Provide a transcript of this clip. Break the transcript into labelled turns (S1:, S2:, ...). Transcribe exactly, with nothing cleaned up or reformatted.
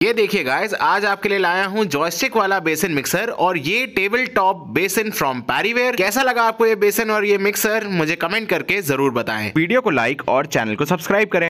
S1: ये देखिए गाइस, आज आपके लिए लाया हूँ जॉयस्टिक वाला बेसिन मिक्सर और ये table top basin from Parryware. कैसा लगा आपको ये बेसिन और ये मिक्सर, मुझे कमेंट करके जरूर बताएं।
S2: वीडियो को लाइक और चैनल को सब्सक्राइब करें।